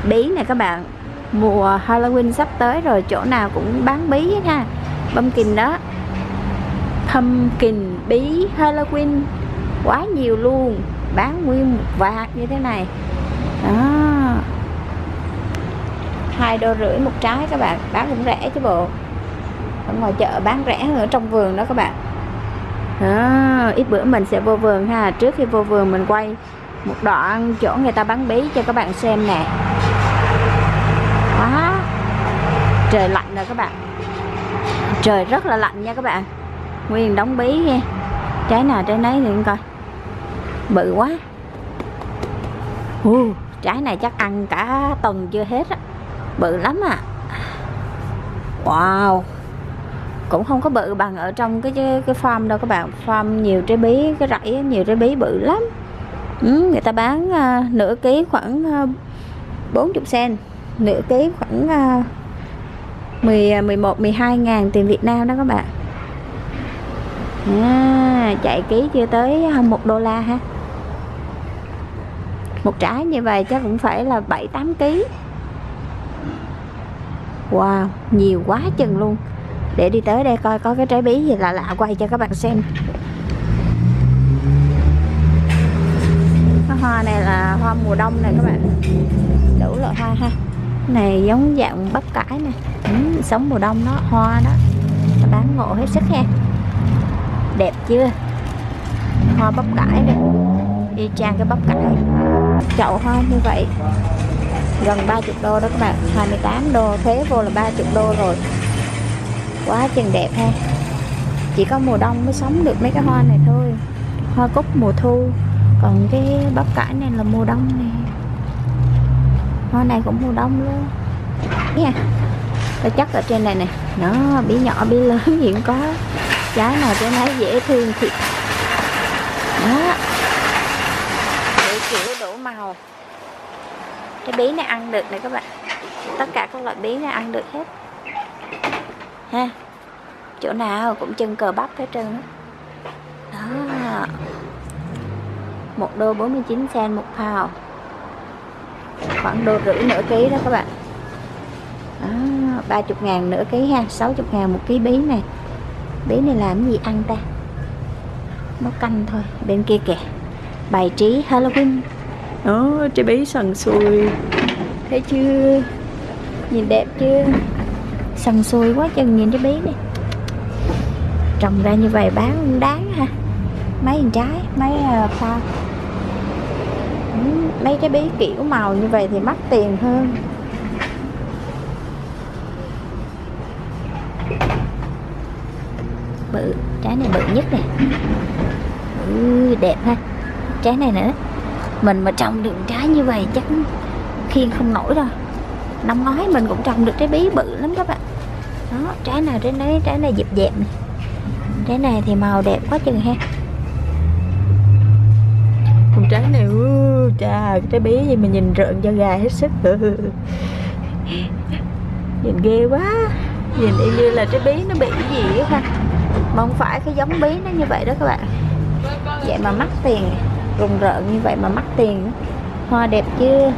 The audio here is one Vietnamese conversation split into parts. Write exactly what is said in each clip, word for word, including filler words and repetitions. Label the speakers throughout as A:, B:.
A: bí này các bạn. Mùa Halloween sắp tới rồi, chỗ nào cũng bán bí hết ha. Pumpkin đó, pumpkin bí Halloween quá nhiều luôn, bán nguyên một vạt như thế này đó, hai đô rưỡi một trái các bạn, bán cũng rẻ chứ bộ. Ở ngoài chợ bán rẻ hơn ở trong vườn đó các bạn. Đó, ít bữa mình sẽ vô vườn ha. Trước khi vô vườn mình quay một đoạn chỗ người ta bán bí cho các bạn xem nè. Đó, trời lạnh rồi các bạn, trời rất là lạnh nha các bạn. Nguyên đống bí nha, trái nào trái nấy thì coi bự quá. uh, Trái này chắc ăn cả tuần chưa hết á, bự lắm à. Wow, cũng không có bự bằng ở trong cái cái farm đâu các bạn. Farm nhiều trái bí, cái rẫy nhiều trái bí bự lắm. ừ, Người ta bán uh, nửa ký khoảng uh, bốn mươi sen, nửa ký khoảng uh, mười, mười một, mười hai ngàn tiền Việt Nam đó các bạn. À, chạy ký chưa tới một đô la ha. Một trái như vậy chắc cũng phải là bảy tám ký. Wow, nhiều quá chừng luôn. Để đi tới đây coi có cái trái bí gì lạ lạ quay cho các bạn xem. Cái hoa này là hoa mùa đông này các bạn. Đủ loại hoa ha. Cái này giống dạng bắp cải nè. ừ, Sống mùa đông đó, hoa đó bán ngộ hết sức ha. Đẹp chưa? Hoa bắp cải đây, y chang cái bắp cải. Chậu hoa như vậy gần ba mươi đô đó các bạn, hai mươi tám đô, thuế vô là ba mươi đô rồi. Quá chừng đẹp ha. Chỉ có mùa đông mới sống được mấy cái hoa này thôi. Hoa cúc mùa thu, còn cái bắp cải này là mùa đông nè. Hoa này cũng mùa đông luôn nha. Nó chắc ở trên này nè, nó bí nhỏ bí lớn gì cũng có. Trái nào trái nấy dễ thương thiệt đó, đủ kiểu đủ màu. Cái bí này ăn được này các bạn, tất cả các loại bí này ăn được hết ha. Chỗ nào cũng chân cờ bắp hết trơn đó. Đó, một đô bốn mươi chín sen một pound, khoảng đô rưỡi nửa ký đó các bạn. Đó, ba mươi ngàn nửa ký ha, sáu mươi ngàn một ký bí này. Bí này làm gì ăn ta? Nấu canh thôi. Bên kia kìa, bài trí Halloween đó, trái bí sần sùi, thấy chưa? Nhìn đẹp chưa? Sần sùi quá chừng, nhìn trái bí này. Trồng ra như vậy bán không đáng ha. Mấy con trái, mấy uh, pha ừ, mấy trái bí kiểu màu như vậy thì mắc tiền hơn. Bự, trái này bự nhất nè. Ừ, đẹp ha. Trái này nữa, mình mà trồng được trái như vậy chắc khiêng không nổi rồi. Năm ngoái mình cũng trồng được trái bí bự lắm các bạn. Đó, trái nào trái nấy, trái này dẹp dẹp này. Trái này thì màu đẹp quá chừng ha. Còn trái này, uh, chà, trái bí gì mà nhìn rợn da gà hết sức. Nhìn ghê quá. Nhìn y như là trái bí nó bị cái gì á ha. Mà không phải cái giống bí nó như vậy đó các bạn. Vậy mà mắc tiền, rùng rợn như vậy mà mắc tiền. Hoa đẹp chưa?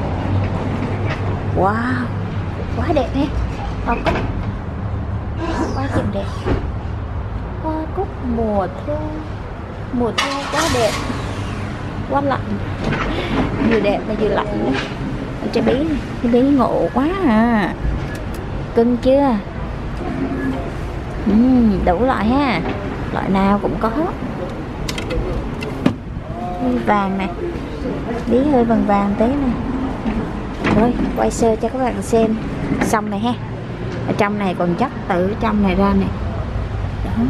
A: Wow, quá đẹp ha. Hoa cúc quá chừng đẹp. Hoa cúc mùa thu, mùa thu quá đẹp, quá lạnh. Vừa đẹp mà vừa lạnh nữa. Trái bí này, trái bí ngộ quá à. Cưng chưa? uhm, Đủ loại ha, loại nào cũng có. Vàng nè, bí hơi vàng vàng tí nè. Rồi quay sơ cho các bạn xem xong này ha. Ở trong này còn chắc từ trong này ra nè. Đó.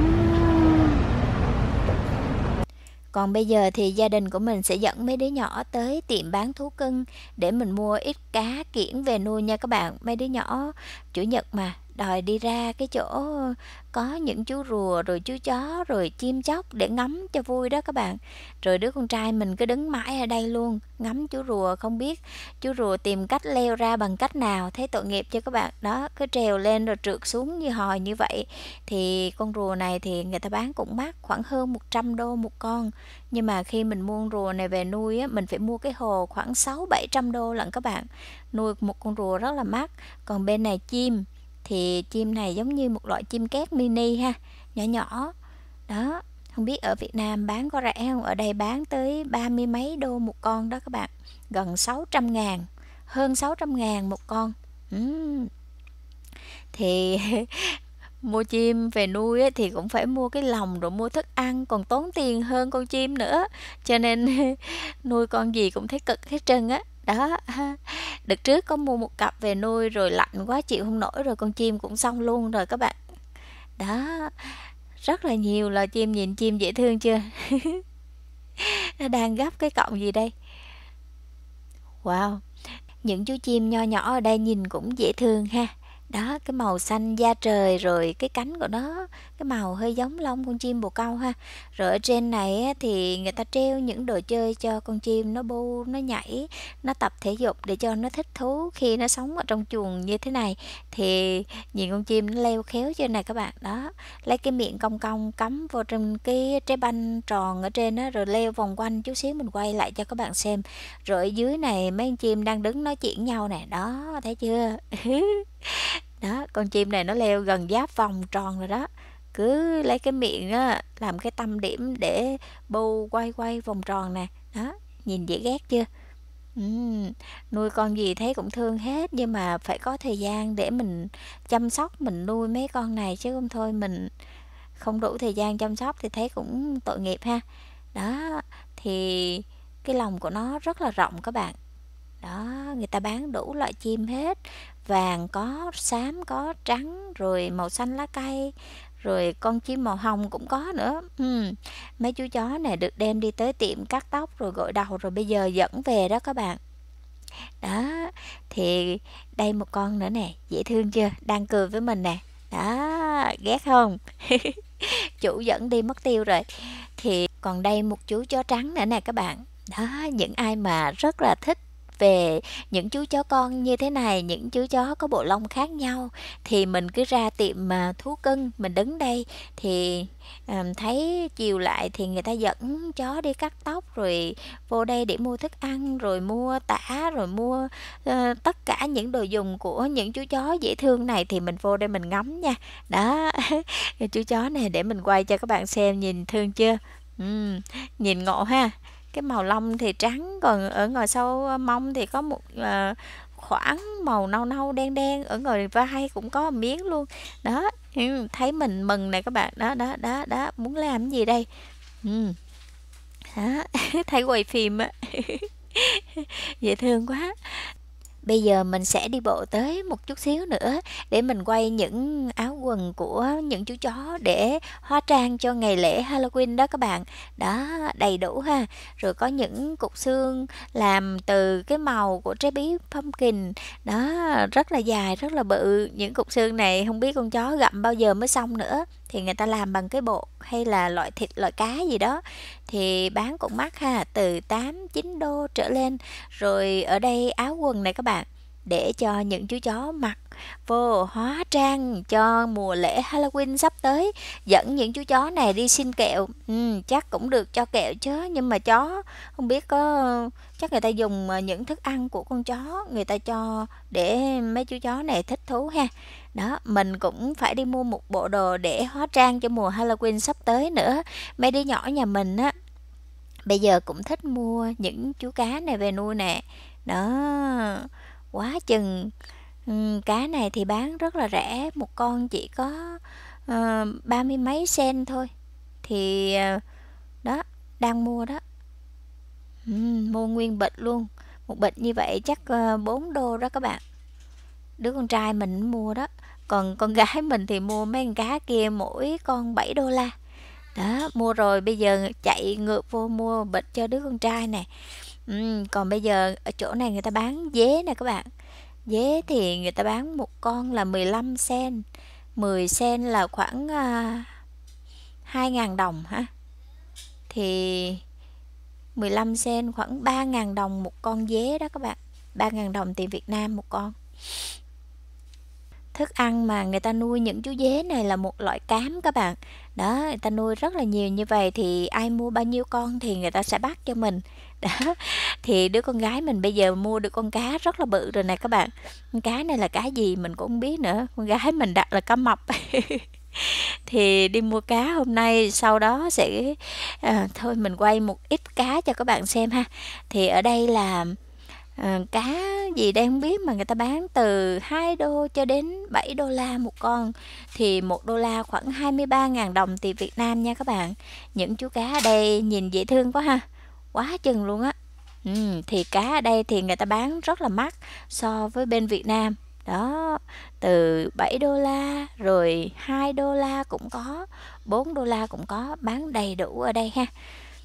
A: Còn bây giờ thì gia đình của mình sẽ dẫn mấy đứa nhỏ tới tiệm bán thú cưng để mình mua ít cá kiển về nuôi nha các bạn. Mấy đứa nhỏ chủ nhật mà đòi đi ra cái chỗ có những chú rùa rồi chú chó rồi chim chóc để ngắm cho vui đó các bạn. Rồi đứa con trai mình cứ đứng mãi ở đây luôn, ngắm chú rùa, không biết chú rùa tìm cách leo ra bằng cách nào, thấy tội nghiệp cho các bạn. Đó, cứ trèo lên rồi trượt xuống như hòi như vậy. Thì con rùa này thì người ta bán cũng mắc, khoảng hơn một trăm đô một con. Nhưng mà khi mình mua con rùa này về nuôi á, mình phải mua cái hồ khoảng sáu bảy trăm đô lận các bạn. Nuôi một con rùa rất là mắc. Còn bên này chim, thì chim này giống như một loại chim két mini ha, nhỏ nhỏ. Đó, không biết ở Việt Nam bán có rẻ không? Ở đây bán tới ba mươi mấy đô một con đó các bạn. Gần sáu trăm ngàn, hơn sáu trăm ngàn một con. uhm. Thì mua chim về nuôi thì cũng phải mua cái lồng rồi mua thức ăn, còn tốn tiền hơn con chim nữa. Cho nên nuôi con gì cũng thấy cực hết trơn á. Đó, đợt trước có mua một cặp về nuôi rồi lạnh quá chịu không nổi rồi con chim cũng xong luôn rồi các bạn. Đó, rất là nhiều loài chim, nhìn chim dễ thương chưa? Nó đang gắp cái cọng gì đây? Wow, những chú chim nho nhỏ ở đây nhìn cũng dễ thương ha. Đó, cái màu xanh da trời rồi cái cánh của nó, cái màu hơi giống lông con chim bồ câu ha. Rồi ở trên này á, thì người ta treo những đồ chơi cho con chim nó bu, nó nhảy, nó tập thể dục để cho nó thích thú khi nó sống ở trong chuồng như thế này. Thì nhìn con chim nó leo khéo trên này các bạn. Đó, lấy cái miệng cong cong cắm vô trong cái trái banh tròn ở trên đó, rồi leo vòng quanh. Chút xíu mình quay lại cho các bạn xem. Rồi ở dưới này mấy con chim đang đứng nói chuyện nhau nè. Đó, thấy chưa? Đó, con chim này nó leo gần giáp vòng tròn rồi đó. Cứ lấy cái miệng á, làm cái tâm điểm để bu quay quay vòng tròn nè. Đó, nhìn dễ ghét chưa? Uhm, nuôi con gì thấy cũng thương hết. Nhưng mà phải có thời gian để mình chăm sóc, mình nuôi mấy con này. Chứ không thôi mình không đủ thời gian chăm sóc thì thấy cũng tội nghiệp ha. Đó, thì cái lồng của nó rất là rộng các bạn. Đó, người ta bán đủ loại chim hết. Vàng có, xám có, trắng, rồi màu xanh lá cây, rồi con chim màu hồng cũng có nữa. uhm. Mấy chú chó này được đem đi tới tiệm cắt tóc rồi gội đầu, rồi bây giờ dẫn về đó các bạn. Đó, thì đây một con nữa nè, dễ thương chưa? Đang cười với mình nè. Đó, ghét không? Chủ dẫn đi mất tiêu rồi. Thì còn đây một chú chó trắng nữa nè các bạn. Đó, những ai mà rất là thích về những chú chó con như thế này, những chú chó có bộ lông khác nhau, thì mình cứ ra tiệm mà thú cưng, mình đứng đây thì um, thấy chiều lại thì người ta dẫn chó đi cắt tóc, rồi vô đây để mua thức ăn, rồi mua tã, rồi mua uh, tất cả những đồ dùng của những chú chó dễ thương này, thì mình vô đây mình ngắm nha. Đó, chú chó này để mình quay cho các bạn xem, nhìn thương chưa? uhm, nhìn ngộ ha. Cái màu lông thì trắng, còn ở ngồi sau mông thì có một uh, khoảng màu nâu nâu đen đen, ở ngồi vai cũng có một miếng luôn. Đó, thấy mình mừng này các bạn. Đó, đó, đó, đó, muốn làm cái gì đây? Ừ. Đó, thấy quay phim á. Dễ thương quá. Bây giờ mình sẽ đi bộ tới một chút xíu nữa để mình quay những áo quần của những chú chó để hóa trang cho ngày lễ Halloween đó các bạn. Đó, đầy đủ ha. Rồi có những cục xương làm từ cái màu của trái bí pumpkin. Đó, rất là dài, rất là bự. Những cục xương này không biết con chó gặm bao giờ mới xong nữa. Thì người ta làm bằng cái bột hay là loại thịt, loại cá gì đó. Thì bán cũng mắc ha, từ tám, chín đô trở lên. Rồi ở đây áo quần này các bạn, để cho những chú chó mặc vô hóa trang cho mùa lễ Halloween sắp tới. Dẫn những chú chó này đi xin kẹo. ừ, Chắc cũng được cho kẹo chứ. Nhưng mà chó không biết có, chắc người ta dùng những thức ăn của con chó người ta cho để mấy chú chó này thích thú ha. Đó, mình cũng phải đi mua một bộ đồ để hóa trang cho mùa Halloween sắp tới nữa. Mấy đứa nhỏ nhà mình á, bây giờ cũng thích mua những chú cá này về nuôi nè. Đó, quá chừng. ừ, Cá này thì bán rất là rẻ, một con chỉ có uh, ba mươi mấy sen thôi. Thì uh, đó, đang mua đó. ừ, Mua nguyên bịch luôn. Một bịch như vậy chắc uh, bốn đô đó các bạn. Đứa con trai mình mua đó. Còn con gái mình thì mua mấy con cá kia mỗi con bảy đô la. Đó, mua rồi bây giờ chạy ngược vô mua bịch cho đứa con trai này. ừ, Còn bây giờ ở chỗ này người ta bán dế nè các bạn. Dế thì người ta bán một con là mười lăm sen, mười sen là khoảng à, hai ngàn đồng ha. Thì mười lăm sen khoảng ba ngàn đồng một con dế đó các bạn. ba ngàn đồng tiền Việt Nam một con. Thức ăn mà người ta nuôi những chú dế này là một loại cám các bạn. Đó, người ta nuôi rất là nhiều như vậy thì ai mua bao nhiêu con thì người ta sẽ bắt cho mình. Đó, thì đứa con gái mình bây giờ mua được con cá rất là bự rồi này các bạn. Con cá này là cá gì mình cũng không biết nữa. Con gái mình đặt là cá mập. Thì đi mua cá hôm nay, sau đó sẽ à, thôi mình quay một ít cá cho các bạn xem ha. Thì ở đây là à, cá gì đây không biết mà người ta bán từ hai đô cho đến bảy đô la một con. Thì một đô la khoảng hai mươi ba ngàn đồng tiền Việt Nam nha các bạn. Những chú cá ở đây nhìn dễ thương quá ha, quá chừng luôn á. Ừ, thì cá ở đây thì người ta bán rất là mắc so với bên Việt Nam. Đó, từ bảy đô la, rồi hai đô la cũng có, bốn đô la cũng có, bán đầy đủ ở đây ha.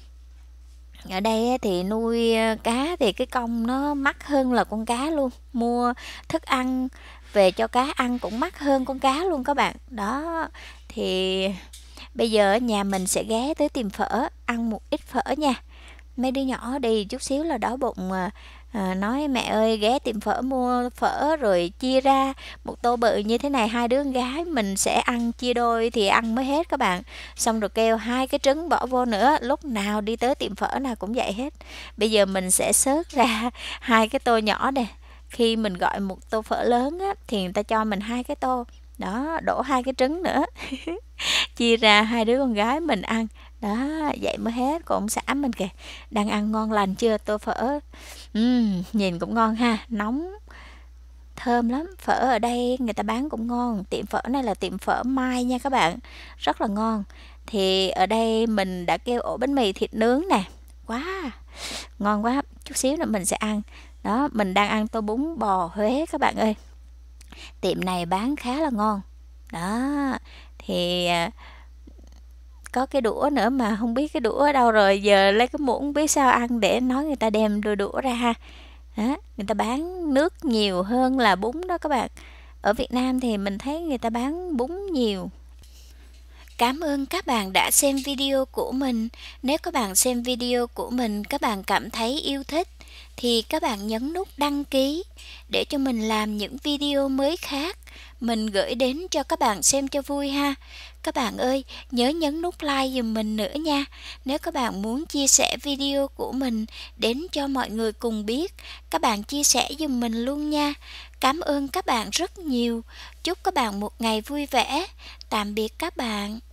A: Ở đây thì nuôi cá thì cái công nó mắc hơn là con cá luôn. Mua thức ăn về cho cá ăn cũng mắc hơn con cá luôn các bạn. Đó, thì bây giờ nhà mình sẽ ghé tới tìm phở, ăn một ít phở nha. Mấy đứa nhỏ đi chút xíu là đói bụng mà à, nói mẹ ơi ghé tiệm phở mua phở rồi chia ra một tô bự như thế này, hai đứa con gái mình sẽ ăn chia đôi thì ăn mới hết các bạn. Xong rồi kêu hai cái trứng bỏ vô nữa, lúc nào đi tới tiệm phở nào cũng vậy hết. Bây giờ mình sẽ xớt ra hai cái tô nhỏ nè, khi mình gọi một tô phở lớn á, thì người ta cho mình hai cái tô đó, đổ hai cái trứng nữa chia ra hai đứa con gái mình ăn. Đó, vậy mới hết. Còn ông xã mình kìa, đang ăn ngon lành chưa, tô phở uhm, nhìn cũng ngon ha, nóng thơm lắm. Phở ở đây người ta bán cũng ngon. Tiệm phở này là tiệm phở Mai nha các bạn, rất là ngon. Thì ở đây mình đã kêu ổ bánh mì thịt nướng nè, quá ngon quá. Chút xíu nữa mình sẽ ăn. Đó, mình đang ăn tô bún bò Huế các bạn ơi. Tiệm này bán khá là ngon. Đó, thì có cái đũa nữa mà không biết cái đũa ở đâu rồi, giờ lấy cái muỗng biết sao ăn để nói người ta đem đôi đũa ra ha. Đó, người ta bán nước nhiều hơn là bún đó các bạn. Ở Việt Nam thì mình thấy người ta bán bún nhiều. Cảm ơn các bạn đã xem video của mình. Nếu các bạn xem video của mình các bạn cảm thấy yêu thích thì các bạn nhấn nút đăng ký để cho mình làm những video mới khác mình gửi đến cho các bạn xem cho vui ha. Các bạn ơi, nhớ nhấn nút like giùm mình nữa nha. Nếu các bạn muốn chia sẻ video của mình đến cho mọi người cùng biết, các bạn chia sẻ giùm mình luôn nha. Cảm ơn các bạn rất nhiều. Chúc các bạn một ngày vui vẻ. Tạm biệt các bạn.